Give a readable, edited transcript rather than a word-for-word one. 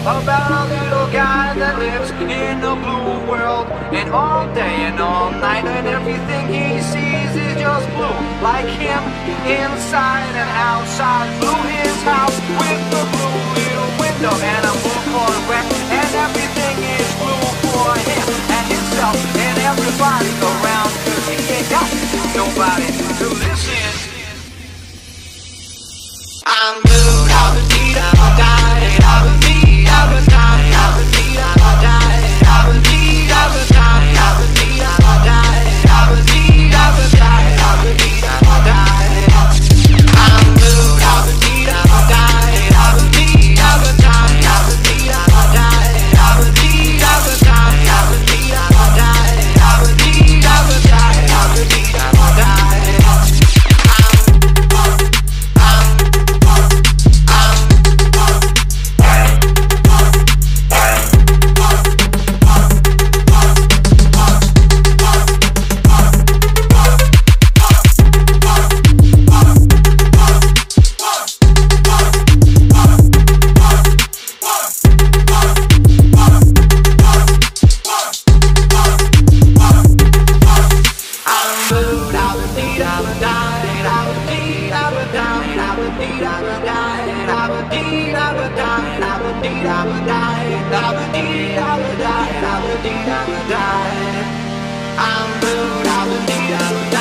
about a little guy that lives in a blue world, and all day and all night, and everything he sees is just blue. Like him, inside and outside, blue his house with the blue little window and a blue Corvette, and everything is blue for him and himself and everybody around, 'cause he ain't got nobody to listen. I'm blue, I'll be I'll die, I'll be I'll die, I'll be I'll die, I'll be I'll die, I'll be I'll die, I'll be I'll die, I'll be I'll die. I'm blue, I'll be I'll die, I'll be I'll die, I'll be I'll die, I'll be I'll die, I'll be I'll die, I'll be I'll die, I'll be I'll die. I'm blue, I would die.